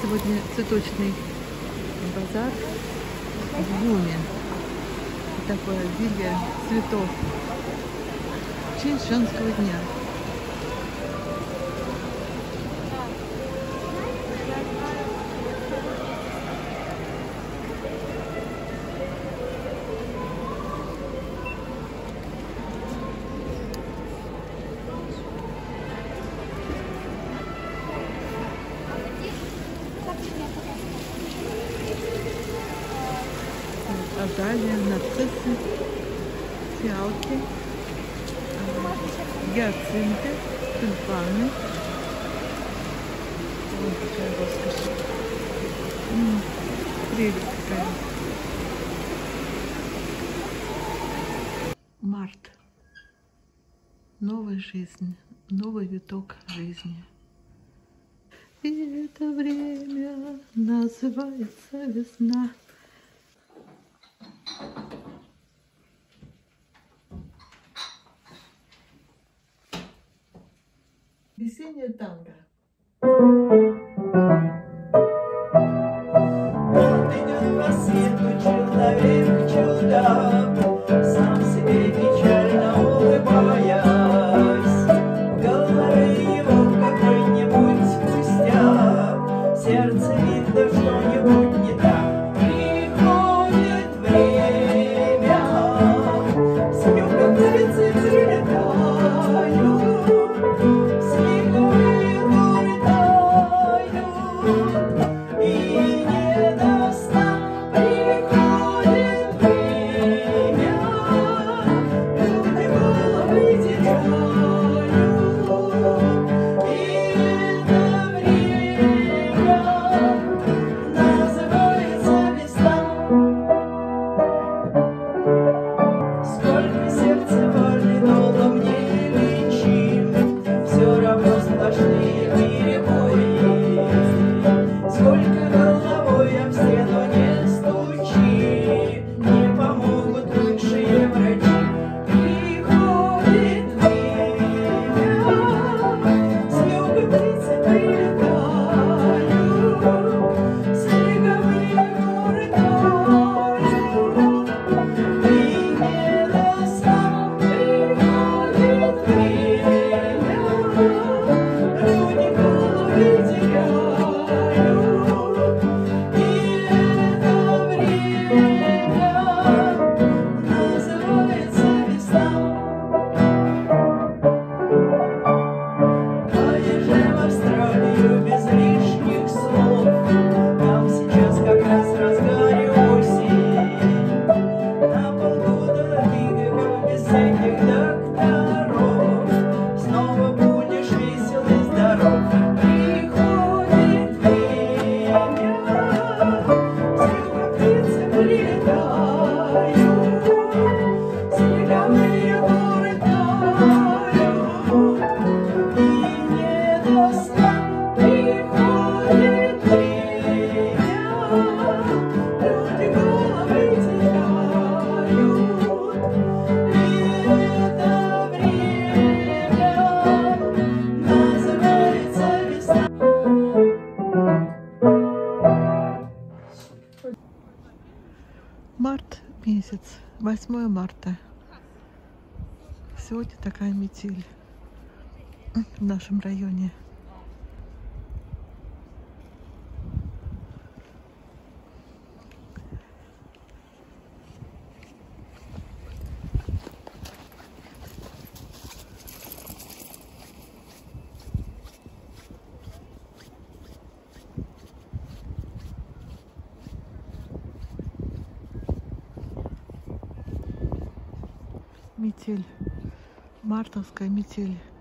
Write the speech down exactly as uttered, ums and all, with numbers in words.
Сегодня цветочный базар в Буме. Такое обилие цветов в честь женского дня. Азалия, нарциссы, фиалки, гиацинты, тюльпаны. Вот какая роскошь. М-м, прелесть какая. Март. Новая жизнь, новый виток жизни. И это время называется весна. Весеннее танго. Вот идет по свету человек чудо, сам себе печально улыбаясь. В голове его какой-нибудь пустяк, в сердце видно что-нибудь не так. Приходит время, с юга птицы прилетают. Март месяц, восьмое марта. Сегодня такая метель в нашем районе. Метель, мартовская метель.